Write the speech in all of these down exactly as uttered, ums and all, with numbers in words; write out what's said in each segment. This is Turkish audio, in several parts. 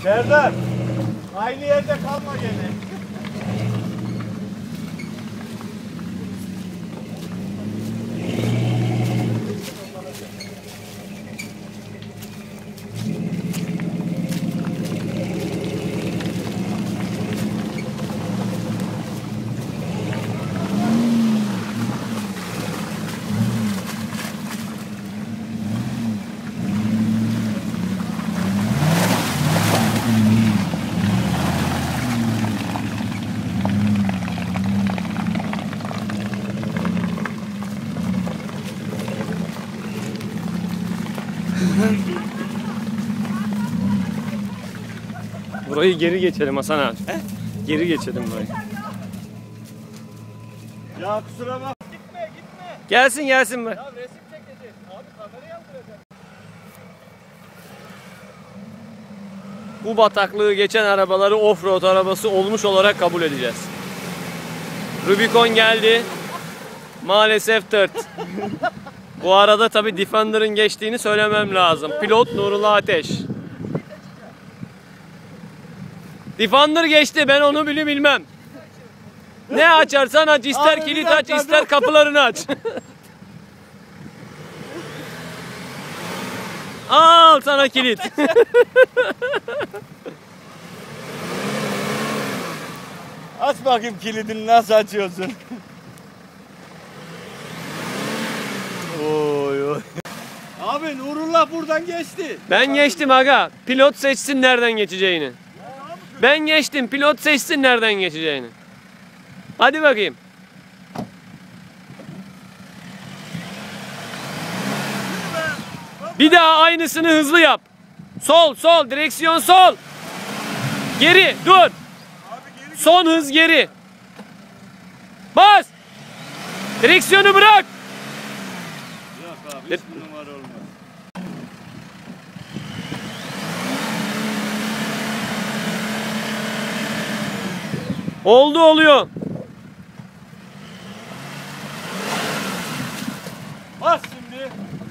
Serdar, aynı yerde kalma gene. Burayı geri geçelim Hasan abi. He? Geri geçelim burayı. Ya kusura bak. Gitme gitme. Gelsin gelsin be. Ya resim çekeceğiz. Abi kamerayı aldıracağım. Bu bataklığı geçen arabaları offroad arabası olmuş olarak kabul edeceğiz. Rubicon geldi. Maalesef tırt. Bu arada tabi Defender'ın geçtiğini söylemem lazım. Pilot Nurullah Ateş. Defender geçti, ben onu bile bilmem. Ne açarsan aç, ister kilit aç, ister kapılarını aç. Al sana kilit. Aç bakayım kilidini, nasıl açıyorsun? Oy oy. Abi Nurullah buradan geçti. Ben geçtim aga. Pilot seçsin nereden geçeceğini. Ben geçtim. Pilot seçsin nereden geçeceğini. Hadi bakayım. Bir daha aynısını hızlı yap. Sol, sol, direksiyon sol. Geri, dur. Son hız geri. Bas. Direksiyonu bırak. Yok abi, hiç bir numara olmaz. Oldu, oluyor. Bas şimdi.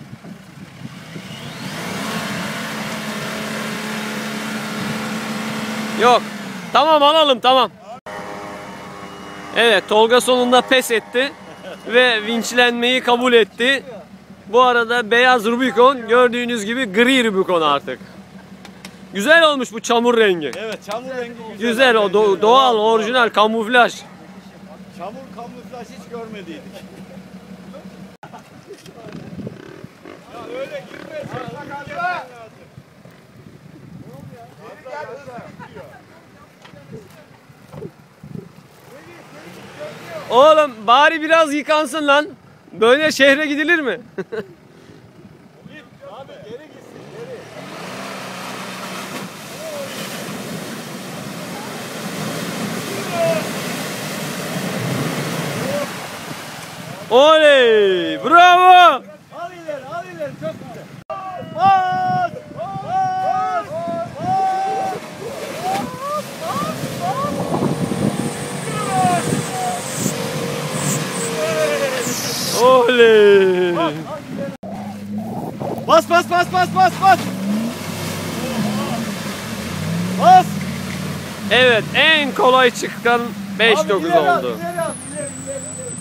Yok. Tamam, alalım, tamam. Evet, Tolga sonunda pes etti ve vinçlenmeyi kabul etti. Bu arada beyaz Rubicon gördüğünüz gibi gri Rubicon artık. Güzel olmuş bu çamur rengi. Evet, çamur rengi güzel. Güzel o do doğal, orijinal, kamuflaj. Çamur kamuflaj hiç görmediydik. Ya öyle girme, sakal yapman lazım. Oğlum bari biraz yıkansın lan. Böyle şehre gidilir mi? Abi geri gitsin, geri. Oley! Bravo! Al ileri, al ileri, çok güzel. Bas! Bas! Bas! Oley! Bas bas bas bas bas bas. Bas. Evet, en kolay çıkan beş Abi dokuz ileri al, oldu. ileri al, ileri, ileri,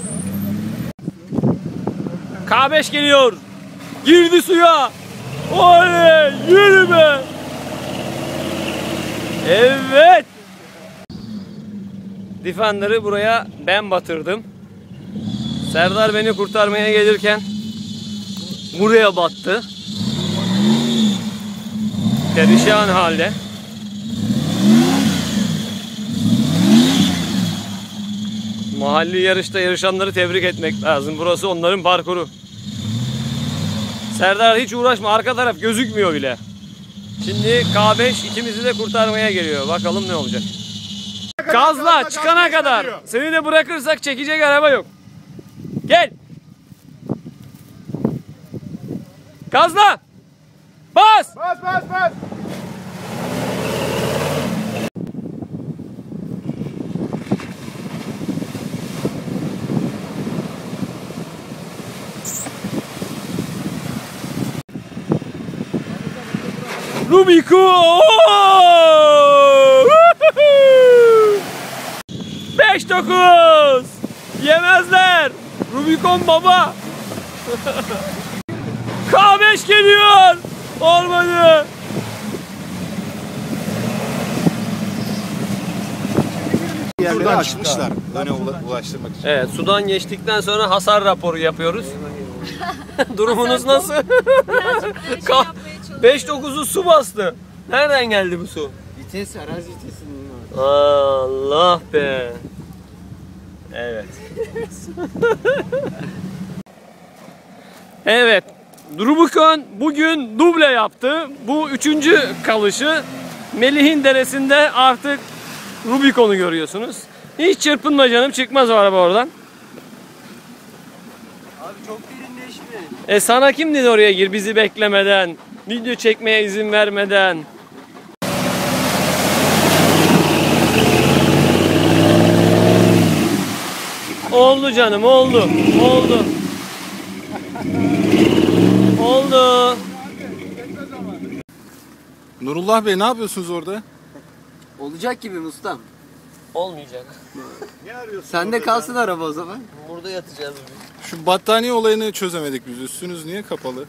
ileri. K beş geliyor. Girdi suya. Oley! Yürü be! Evet. Defender'ı buraya ben batırdım. Serdar beni kurtarmaya gelirken buraya battı. Perişan halde. Mahalli yarışta yarışanları tebrik etmek lazım. Burası onların parkuru. Serdar hiç uğraşma, arka taraf gözükmüyor bile. Şimdi K beş ikimizi de kurtarmaya geliyor. Bakalım ne olacak. Gazla çıkana kadar. Seni de bırakırsak çekecek araba yok. Gel. Gazla. Bas. Bas bas bas. Rubicon! beş dokuz! Yemezler! Rubicon baba! K beş geliyor! Olmadı! Buradan açmışlar öne ulaştırmak için. Evet, sudan geçtikten sonra hasar raporu yapıyoruz. Durumunuz nasıl? Ka- beş dokuzu su bastı. Nereden geldi bu su? Vites, arazi vitesinin var. Allah be. Evet. Evet. Rubicon bugün duble yaptı. Bu üçüncü kalışı. Melih'in deresinde artık Rubicon'u görüyorsunuz. Hiç çırpınma canım, çıkmaz o araba oradan. Abi çok derinleşme. E sana kim dedi oraya gir bizi beklemeden, video çekmeye izin vermeden? Oldu canım, oldu. Oldu. Oldu. Nurullah Bey ne yapıyorsunuz orada? Olacak gibi ustam. Olmayacak. Sende kalsın araba o zaman. Burada yatacağız. Şu battaniye olayını çözemedik biz. Üstünüz niye kapalı?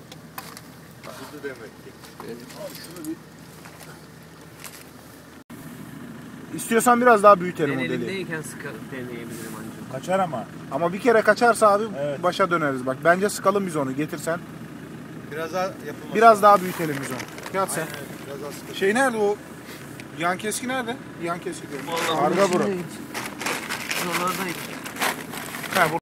İstiyorsan biraz daha büyütelim modeli. Elimdeyken sıkı deneyebilirim ancak. Kaçar ama. Ama bir kere kaçarsa abi başa döneriz bak. Bence sıkalım biz onu. Getirsen. Biraz daha yapılması. Biraz daha büyütelim biz onu. Yat sen. Biraz daha sıkı. Şey nerede o? Yan keski nerede? Yan keski diyorum. Arga bura. Şuralardaydı. Ha, bu